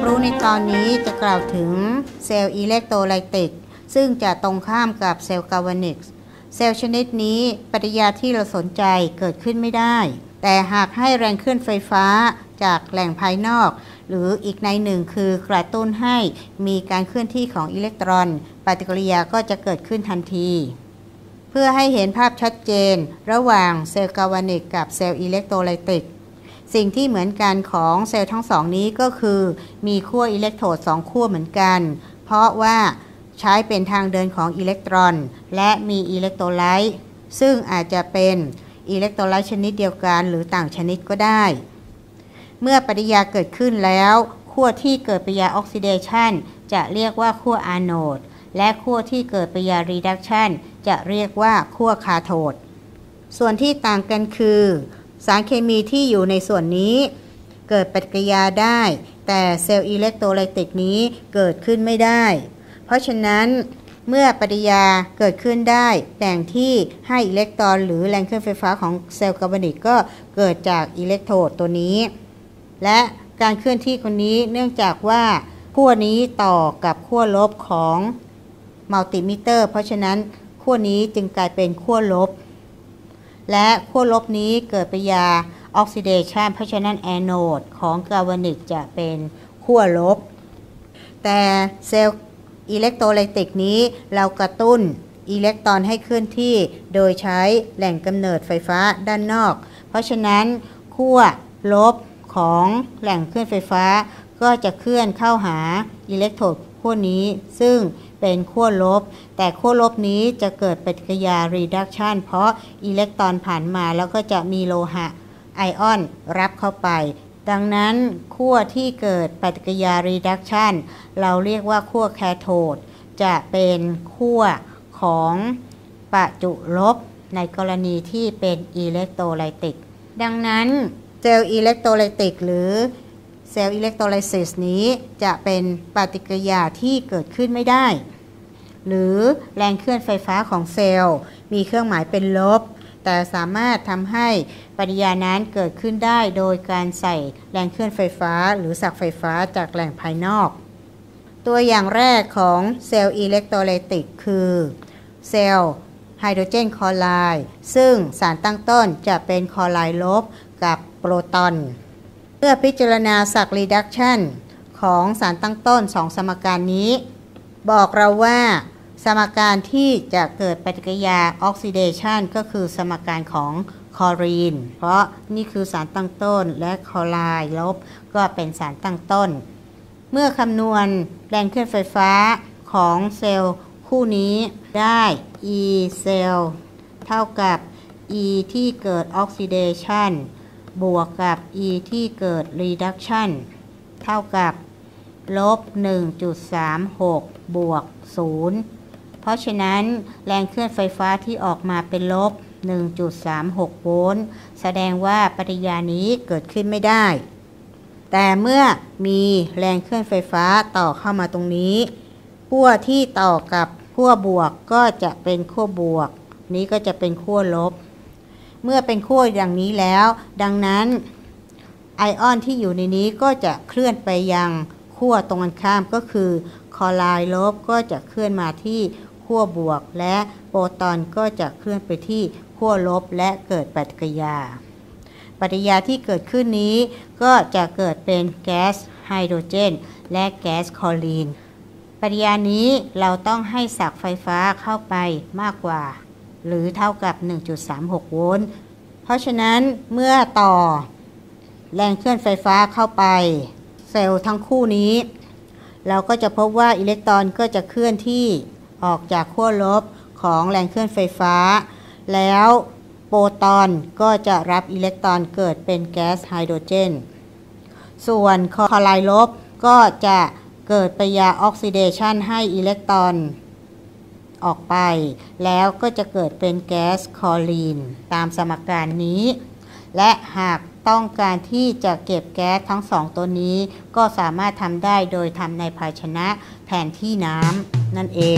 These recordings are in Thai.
รู้ในตอนนี้จะกล่าวถึงเซลล์อิเล็กโทรไลติกซึ่งจะตรงข้ามกับเซลล์กาลวานิกเซลล์ชนิดนี้ปฏิกิริยาที่เราสนใจเกิดขึ้นไม่ได้แต่หากให้แรงเคลื่อนไฟฟ้าจากแหล่งภายนอกหรืออีกในหนึ่งคือกระตุ้นให้มีการเคลื่อนที่ของอิเล็กตรอนปฏิกิริยาก็จะเกิดขึ้นทันทีเพื่อให้เห็นภาพชัดเจนระหว่างเซลล์กาลวานิกกับเซลล์อิเล็กโทรไลติกสิ่งที่เหมือนกันของเซลล์ทั้งสองนี้ก็คือมีขั้วอิเล็กโทรด2ขั้วเหมือนกันเพราะว่าใช้เป็นทางเดินของอิเล็กตรอนและมีอิเล็กโทรไลต์ซึ่งอาจจะเป็นอิเล็กโทรไลต์ชนิดเดียวกันหรือต่างชนิดก็ได้เมื่อปฏิกิริยาเกิดขึ้นแล้วขั้วที่เกิดปฏิกิริยาออกซิเดชันจะเรียกว่าขั้วอะโนดและขั้วที่เกิดปฏิกิริยารีดักชันจะเรียกว่าขั้วคาโทดส่วนที่ต่างกันคือสารเคมีที่อยู่ในส่วนนี้เกิดปฏิกิริยาได้แต่เซลล์อิเล็กโทรไลติกนี้เกิดขึ้นไม่ได้เพราะฉะนั้นเมื่อปฏิกิริยาเกิดขึ้นได้แหล่งที่ให้อิเล็กตรอนหรือแรงเคลื่อนไฟฟ้าของเซลล์กาลวานิกก็เกิดจากอิเล็กโทรดตัวนี้และการเคลื่อนที่คนนี้เนื่องจากว่าขั้วนี้ต่อกับขั้วลบของมัลติมิเตอร์เพราะฉะนั้นขั้วนี้จึงกลายเป็นขั้วลบและขั้วลบนี้เกิดปฏิกิริยาออกซิเดชันเพราะฉะนั้นแอนโอดของกาลวานิกจะเป็นขั้วลบแต่เซลล์อิเล็กโทรไลติกนี้เรากระตุ้นอิเล็กตรอนให้เคลื่อนที่โดยใช้แหล่งกำเนิดไฟฟ้าด้านนอกเพราะฉะนั้นขั้วลบของแหล่งเคลื่อนไฟฟ้าก็จะเคลื่อนเข้าหาอิเล็กโทรดขั้วนี้ซึ่งเป็นขั้วลบแต่ขั้วลบนี้จะเกิดปฏิกิริยา reduction เพราะอิเล็กตรอนผ่านมาแล้วก็จะมีโลหะไอออนรับเข้าไปดังนั้นขั้วที่เกิดปฏิกิริยา reduction เราเรียกว่าขั้วแคโทดจะเป็นขั้วของประจุลบในกรณีที่เป็นอิเล็กโทรไลติกดังนั้นเซลล์อิเล็กโทรไลติกหรือเซลล์อิเล็กโทรไลซิสนี้จะเป็นปฏิกิริยาที่เกิดขึ้นไม่ได้หรือแรงเคลื่อนไฟฟ้าของเซลล์มีเครื่องหมายเป็นลบแต่สามารถทำให้ปฏิกิริยานั้นเกิดขึ้นได้โดยการใส่แรงเคลื่อนไฟฟ้าหรือสักไฟฟ้าจากแหล่งภายนอกตัวอย่างแรกของเซลล์อิเล็กโทรไลติกคือเซลล์ไฮโดรเจนคลอไรด์ซึ่งสารตั้งต้นจะเป็นคลอไรด์ลบกับโปรตอนเมื่อพิจารณาศักรีดักชันของสารตั้งต้น2สมการนี้บอกเราว่าสมการที่จะเกิดปฏิกิริยาออกซิเดชันก็คือสมการของคลอรีนเพราะนี่คือสารตั้งต้นและคลอไรด์ลบก็เป็นสารตั้งต้นเมื่อคำนวณแรงเคลื่อนไฟฟ้าของเซลล์คู่นี้ได้ E เซลล์เท่ากับ E ที่เกิดออกซิเดชันบวกกับ E ที่เกิด reduction เท่ากับลบ 1.36 บวก 0 เพราะฉะนั้นแรงเคลื่อนไฟฟ้าที่ออกมาเป็นลบ 1.36 โวลต์แสดงว่าปฏิกิริยานี้เกิดขึ้นไม่ได้แต่เมื่อมีแรงเคลื่อนไฟฟ้าต่อเข้ามาตรงนี้ขั้วที่ต่อกับขั้วบวกก็จะเป็นขั้วบวกนี้ก็จะเป็นขั้วลบเมื่อเป็นขั้วอย่างนี้แล้วดังนั้นไอออนที่อยู่ในนี้ก็จะเคลื่อนไปยังขั้วตรงกันข้ามก็คือคลอไรด์ลบก็จะเคลื่อนมาที่ขั้วบวกและโปรตอนก็จะเคลื่อนไปที่ขั้วลบและเกิดปฏิกิริยาปฏิกิริยาที่เกิดขึ้นนี้ก็จะเกิดเป็นแก๊สไฮโดรเจนและแก๊สคลอรีนปฏิกิริยานี้เราต้องให้ศักไฟฟ้าเข้าไปมากกว่าหรือเท่ากับ 1.36 โวลต์เพราะฉะนั้นเมื่อต่อแรงเคลื่อนไฟฟ้าเข้าไปเซลล์ทั้งคู่นี้เราก็จะพบว่าอิเล็กตรอนก็จะเคลื่อนที่ออกจากขั้วลบของแรงเคลื่อนไฟฟ้าแล้วโปรตอนก็จะรับอิเล็กตรอนเกิดเป็นแก๊สไฮโดรเจนส่วนคลอไรด์ลบก็จะเกิดปฏิกิริยาออกซิเดชันให้อิเล็กตรอนออกไปแล้วก็จะเกิดเป็นแก๊สคลอรีนตามสมการนี้และหากต้องการที่จะเก็บแก๊สทั้ง2ตัวนี้ก็สามารถทำได้โดยทำในภาชนะแทนที่น้ำนั่นเอง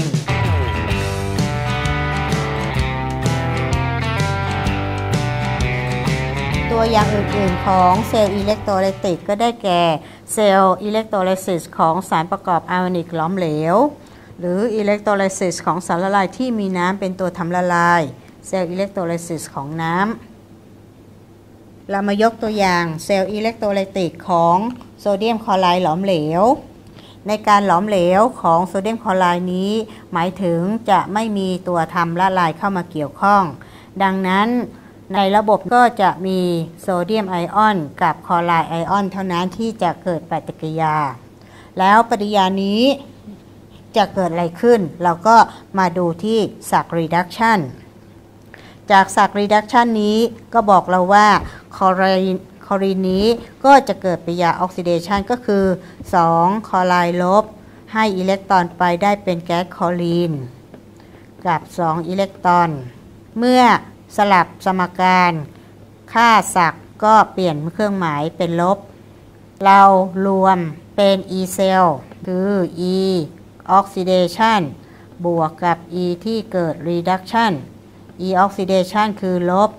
ตตัวอย่างอื่นๆของเซลล์อิเล็กโทรไลติกก็ได้แก่เซลล์อิเล็กโทรไลซิสของสารประกอบไอออนิกหลอมเหลวหรืออิเล็กโทรไลซิสของสารละลายที่มีน้ำเป็นตัวทำละลายเซลล์อิเล็กโทรไลซิสของน้ำเรามายกตัวอย่างเซลล์อิเล็กโทรไลติกของโซเดียมคลอไรด์หลอมเหลวในการหลอมเหลวของโซเดียมคลอไรด์นี้หมายถึงจะไม่มีตัวทำละลายเข้ามาเกี่ยวข้องดังนั้นในระบบก็จะมีโซเดียมไอออนกับคลอไรด์ไอออนเท่านั้นที่จะเกิดปฏิกิริยาแล้วปฏิกิริยานี้จะเกิดอะไรขึ้นเราก็มาดูที่ศัก reduction จากศัก reduction นี้ก็บอกเราว่าคลอรีนนี้ก็จะเกิดปฏิกิริยาออกซิเดชันก็คือ2คลอไรด์ลบให้อิเล็กตรอนไปได้เป็นแก๊สคลอรีนกับ2อิเล็กตรอนเมื่อสลับสมการค่าศักก็เปลี่ยนเครื่องหมายเป็นลบเรารวมเป็น E cell คือ E oxidation บวกกับ E ที่เกิด reduction E oxidation คือลบ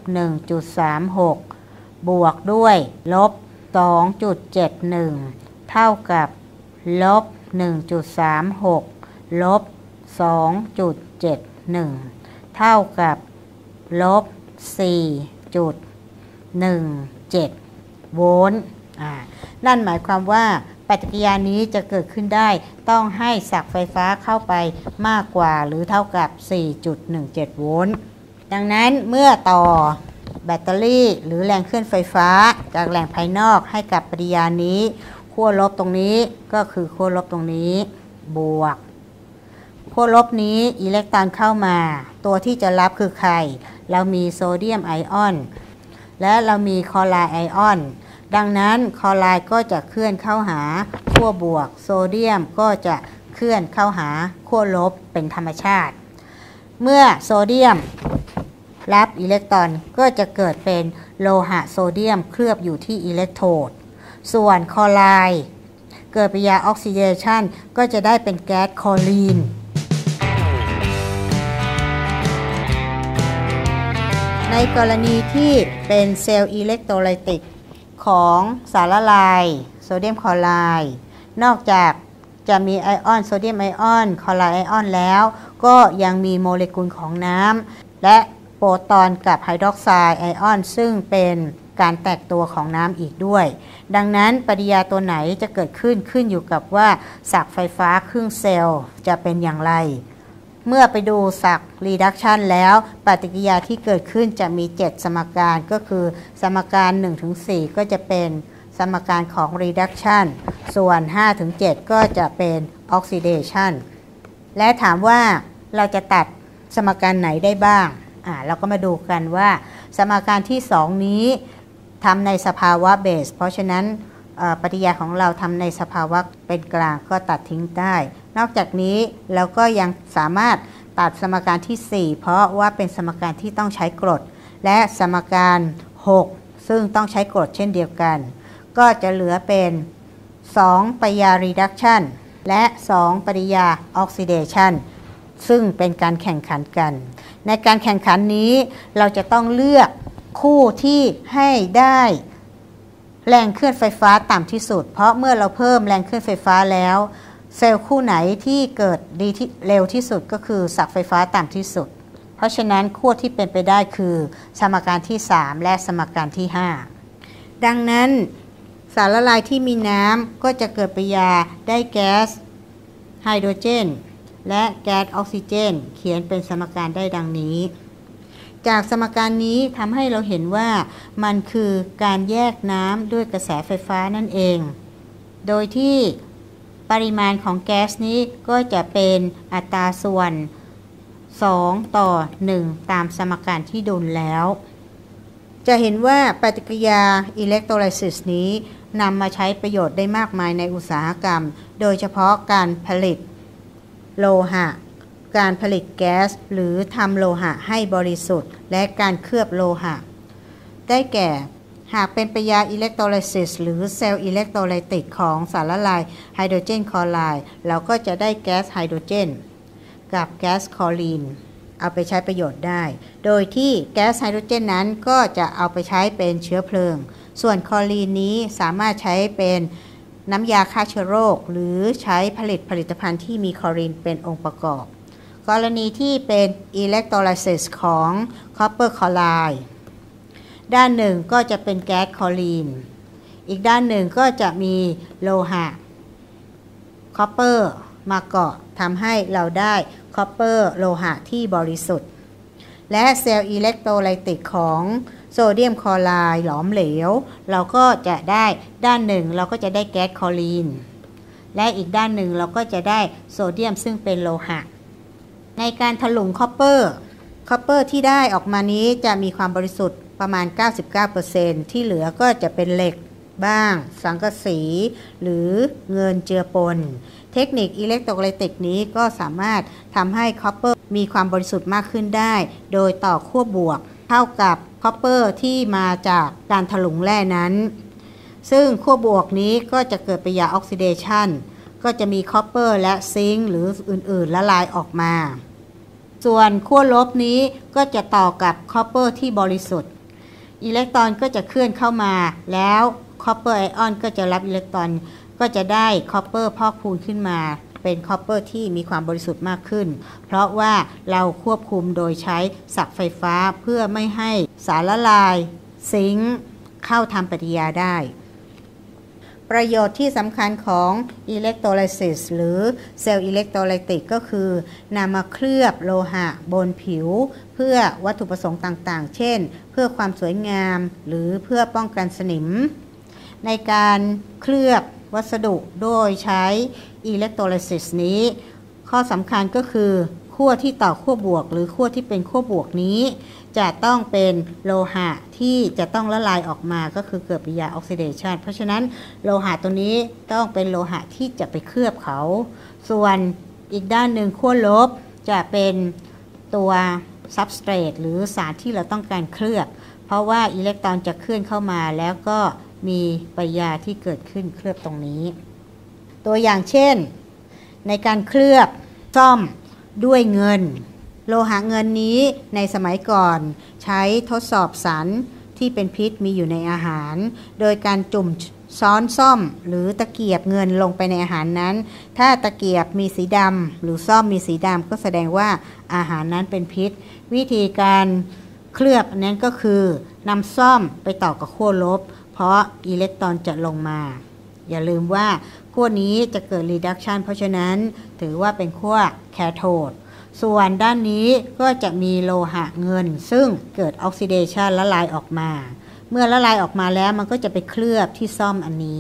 1.36 บวกด้วยลบ 2.71 เท่ากับลบ 1.36 ลบ 2.71 เท่ากับลบ 4.17 โวลต์นั่นหมายความว่าปฏิกิริยานี้จะเกิดขึ้นได้ต้องให้ศักไฟฟ้าเข้าไปมากกว่าหรือเท่ากับ 4.17 โวลต์ดังนั้นเมื่อต่อแบตเตอรี่หรือแรงเคลื่อนไฟฟ้าจากแหล่งภายนอกให้กับปฏิกิริยานี้ขั้วลบตรงนี้ก็คือขั้วลบตรงนี้บวกขั้วลบนี้อิเล็กตรอนเข้ามาตัวที่จะรับคือใครเรามีโซเดียมไอออนและเรามีคลอไรด์ไอออนดังนั้นคลอไรด์ก็จะเคลื่อนเข้าหาขั้วบวกโซเดียมก็จะเคลื่อนเข้าหาขั้วลบเป็นธรรมชาติเมื่อโซเดียมรับอิเล็กตรอนก็จะเกิดเป็นโลหะโซเดียมเคลือบอยู่ที่อิเล็กโทรดส่วนคลอไรด์เกิดปฏิกิริยาออกซิเดชันก็จะได้เป็นแก๊สคลอรีนในกรณีที่เป็นเซลล์อิเล็กโทรไลติกของสารละลายโซเดียมคลอไรด์นอกจากจะมีไอออนโซเดียมไอออนคลอไรด์ไอออนแล้วก็ยังมีโมเลกุลของน้ำและโปรตอนกับไฮดรอกไซด์ไอออนซึ่งเป็นการแตกตัวของน้ำอีกด้วยดังนั้นปฏิกิริยาตัวไหนจะเกิดขึ้นอยู่กับว่าศักไฟฟ้าครึ่งเซลล์จะเป็นอย่างไรเมื่อไปดูศัก reduction แล้วปฏิกิริยาที่เกิดขึ้นจะมี7สมการก็คือสมการ 1-4 ก็จะเป็นสมการของ reduction ส่วน 5-7 ก็จะเป็น oxidation และถามว่าเราจะตัดสมการไหนได้บ้างเราก็มาดูกันว่าสมการที่2นี้ทำในสภาวะเบสเพราะฉะนั้นปฏิกิริยาของเราทำในสภาวะเป็นกลางก็ตัดทิ้งได้นอกจากนี้เราก็ยังสามารถตัดสมการที่4เพราะว่าเป็นสมการที่ต้องใช้กรดและสมการ6ซึ่งต้องใช้กรดเช่นเดียวกันก็จะเหลือเป็น2ปฏิกิริยา reduction และ2ปฏิกิริยา oxidation ซึ่งเป็นการแข่งขันกันในการแข่งขันนี้เราจะต้องเลือกคู่ที่ให้ได้แรงเคลื่อนไฟฟ้าต่ำที่สุดเพราะเมื่อเราเพิ่มแรงเคลื่อนไฟฟ้าแล้วเซลล์คู่ไหนที่เกิดดีที่เร็วที่สุดก็คือศักไฟฟ้าต่ำที่สุดเพราะฉะนั้นขั้วที่เป็นไปได้คือสมการที่3และสมการที่5ดังนั้นสารละลายที่มีน้ำก็จะเกิดปฏิกิริยาได้แก๊สไฮโดรเจนและแก๊สออกซิเจนเขียนเป็นสมการได้ดังนี้จากสมการนี้ทำให้เราเห็นว่ามันคือการแยกน้ำด้วยกระแสไฟฟ้านั่นเองโดยที่ปริมาณของแก๊สนี้ก็จะเป็นอัตราส่วน2:1ตามสมการที่ดูแล้วจะเห็นว่าปฏิกิริยาอิเล็กโทรไลซิสนี้นำมาใช้ประโยชน์ได้มากมายในอุตสาหกรรมโดยเฉพาะการผลิตโลหะการผลิตแก๊สหรือทำโลหะให้บริสุทธิ์และการเคลือบโลหะได้แก่หากเป็นปฏิกิริยาอิเล็กโทรไลซิสหรือเซลล์อิเล็กโทรไลติกของสารละลายไฮโดรเจนคลอไรด์เราก็จะได้แก๊สไฮโดรเจนกับแก๊สคลอรีนเอาไปใช้ประโยชน์ได้ โดยที่แก๊สไฮโดรเจนนั้นก็จะเอาไปใช้เป็นเชื้อเพลิงส่วนคลอรีนนี้สามารถใช้เป็นน้ำยาฆ่าเชื้อโรคหรือใช้ผลิตภัณฑ์ที่มีคลอรีนเป็นองค์ประกอบกรณีที่เป็นอิเล็กโทรไลซิสของคอปเปอร์คลอไรด์ด้านหนึ่งก็จะเป็นแก๊สคลอรีนอีกด้านหนึ่งก็จะมีโลหะคอปเปอร์มาเกาะทำให้เราได้คอปเปอร์โลหะที่บริสุทธิ์และเซลล์อิเล็กโทรไลติกของโซเดียมคลอไรด์หลอมเหลวเราก็จะได้ด้านหนึ่งเราก็จะได้แก๊สคลอรีนและอีกด้านหนึ่งเราก็จะได้โซเดียมซึ่งเป็นโลหะในการถลุงคอปเปอร์ที่ได้ออกมานี้จะมีความบริสุทธิ์ประมาณ 99% ที่เหลือก็จะเป็นเหล็กบ้างสังกะสีหรือเงินเจือปนเทคนิคอิเล็กโทรไลติกนี้ก็สามารถทำให้คอปเปอร์มีความบริสุทธิ์มากขึ้นได้โดยต่อขั้วบวกเท่ากับคอปเปอร์ที่มาจากการถลุงแร่นั้นซึ่งขั้วบวกนี้ก็จะเกิดปฏิกิริยาออกซิเดชันก็จะมีคอปเปอร์และซิงค์หรืออื่นๆละลายออกมาส่วนขั้วลบนี้ก็จะต่อกับคอปเปอร์ที่บริสุทธิ์อิเล็กตรอนก็จะเคลื่อนเข้ามาแล้วคอปเปอร์ไอออนก็จะรับอิเล็กตรอนก็จะได้คอปเปอร์พอกพูนขึ้นมาเป็นคอปเปอร์ที่มีความบริสุทธิ์มากขึ้นเพราะว่าเราควบคุมโดยใช้ศักไฟฟ้าเพื่อไม่ให้สารละลายซิงค์เข้าทำปฏิกิริยาได้ประโยชน์ที่สำคัญของอิเล็กโทรไลซิสหรือเซลล์อิเล็กโทรไลติกก็คือนำมาเคลือบโลหะบนผิวเพื่อวัตถุประสงค์ต่างๆเช่นเพื่อความสวยงามหรือเพื่อป้องกันสนิมในการเคลือบวัสดุโดยใช้อิเล็กโทรไลซิสนี้ข้อสำคัญก็คือขั้วที่ต่อขั้วบวกหรือขั้วที่เป็นขั้วบวกนี้จะต้องเป็นโลหะที่จะต้องละลายออกมาก็คือเกิดปฏิกิริยาออกซิเดชันเพราะฉะนั้นโลหะตัวนี้ต้องเป็นโลหะที่จะไปเคลือบเขาส่วนอีกด้านหนึ่งขั้วลบจะเป็นตัวซับสเตรทหรือสารที่เราต้องการเคลือบเพราะว่าอิเล็กตรอนจะเคลื่อนเข้ามาแล้วก็มีปฏิกิริยาที่เกิดขึ้นเคลือบตรงนี้ตัวอย่างเช่นในการเคลือบซ่อมด้วยเงินโลหะเงินนี้ในสมัยก่อนใช้ทดสอบสารที่เป็นพิษมีอยู่ในอาหารโดยการจุ่มซ้อนซ่อมหรือตะเกียบเงินลงไปในอาหารนั้นถ้าตะเกียบมีสีดำหรือซ่อมมีสีดำก็แสดงว่าอาหารนั้นเป็นพิษวิธีการเคลือบนั้นก็คือนำซ่อมไปต่อกับขั้วลบเพราะอิเล็กตรอนจะลงมาอย่าลืมว่าขั้วนี้จะเกิด reduction เพราะฉะนั้นถือว่าเป็นขั้วแคโทดส่วนด้านนี้ก็จะมีโลหะเงินซึ่งเกิดออกซิเดชันละลายออกมาเมื่อละลายออกมาแล้วมันก็จะไปเคลือบที่ซ่อมอันนี้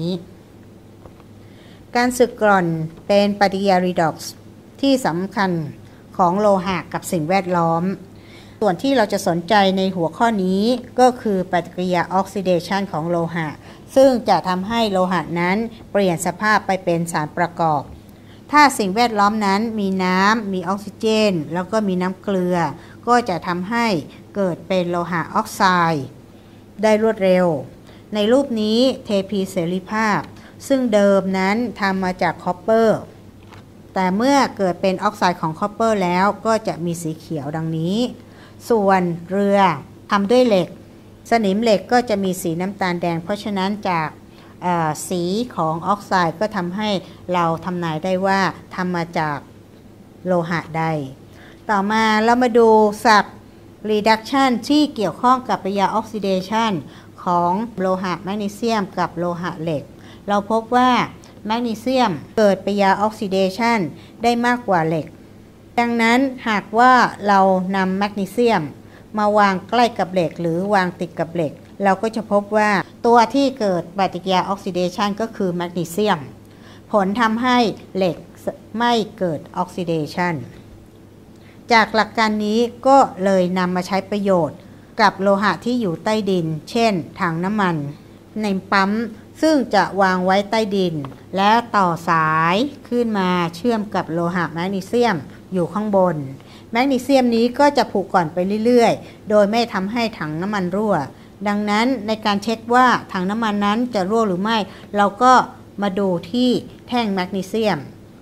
การสึกกร่อนเป็นปฏิกิริยา redox ที่สำคัญของโลหะกับสิ่งแวดล้อมส่วนที่เราจะสนใจในหัวข้อนี้ก็คือปฏิกิริยาออกซิเดชันของโลหะซึ่งจะทำให้โลหะนั้นเปลี่ยนสภาพไปเป็นสารประกอบถ้าสิ่งแวดล้อมนั้นมีน้ำมีออกซิเจนแล้วก็มีน้ำเกลือก็จะทำให้เกิดเป็นโลหะออกไซด์ได้รวดเร็วในรูปนี้เทพีเสรีภาพซึ่งเดิมนั้นทำมาจากคอปเปอร์แต่เมื่อเกิดเป็นออกไซด์ของคอปเปอร์แล้วก็จะมีสีเขียวดังนี้ส่วนเรือทำด้วยเหล็กสนิมเหล็กก็จะมีสีน้ำตาลแดงเพราะฉะนั้นจากสีของออกไซด์ก็ทำให้เราทำนายได้ว่าทำมาจากโลหะใดต่อมาเรามาดูศัพท์ reduction ที่เกี่ยวข้องกับปฏิกิริยาออกซิเดชันของโลหะแมกนีเซียมกับโลหะเหล็กเราพบว่าแมกนีเซียมเกิดปฏิกิริยาออกซิเดชันได้มากกว่าเหล็กดังนั้นหากว่าเรานำแมกนีเซียมมาวางใกล้กับเหล็กหรือวางติดกับเหล็กเราก็จะพบว่าตัวที่เกิดปฏิกิริยาออกซิเดชันก็คือแมกนีเซียมผลทำให้เหล็กไม่เกิดออกซิเดชันจากหลักการนี้ก็เลยนำมาใช้ประโยชน์กับโลหะที่อยู่ใต้ดินเช่นถังน้ำมันในปั๊มซึ่งจะวางไว้ใต้ดินและต่อสายขึ้นมาเชื่อมกับโลหะแมกนีเซียมอยู่ข้างบนแมกนีเซียมนี้ก็จะผูกก่อนไปเรื่อยๆโดยไม่ทำให้ถังน้ำมันรั่วดังนั้นในการเช็คว่าถังน้ำมันนั้นจะรั่วหรือไม่เราก็มาดูที่แท่งแมกนีเซียม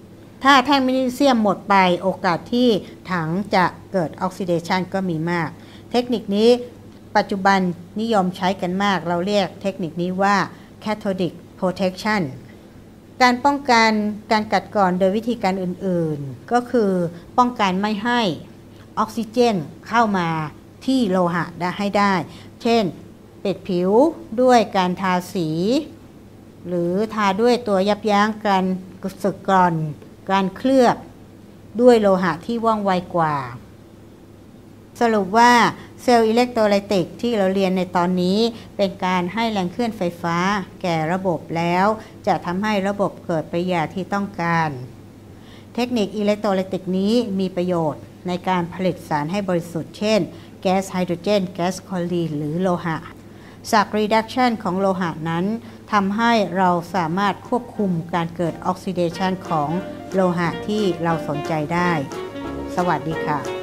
ถ้าแท่งแมกนีเซียมหมดไปโอกาสที่ถังจะเกิดออกซิเดชันก็มีมากเทคนิคนี้ปัจจุบันนิยมใช้กันมากเราเรียกเทคนิคนี้ว่า cathodic protection การป้องกันการกัดกร่อนโดยวิธีการอื่นๆก็คือป้องกันไม่ให้ออกซิเจนเข้ามาที่โลหะให้ได้เช่นปิดผิวด้วยการทาสีหรือทาด้วยตัวยับยั้งการสึกกร่อนการเคลือบด้วยโลหะที่ว่องไวกว่าสรุปว่าเซลล์อิเล็กโทรไลติกที่เราเรียนในตอนนี้เป็นการให้แรงเคลื่อนไฟฟ้าแก่ระบบแล้วจะทำให้ระบบเกิดปฏิกิริยาที่ต้องการเทคนิคอิเล็กโทรไลติกนี้มีประโยชน์ในการผลิตสารให้บริสุทธิ์เช่นแก๊สไฮโดรเจนแก๊สคลอรีนหรือโลหะจาก reduction ของโลหะนั้นทำให้เราสามารถควบคุมการเกิดออกซิเดชันของโลหะที่เราสนใจได้สวัสดีค่ะ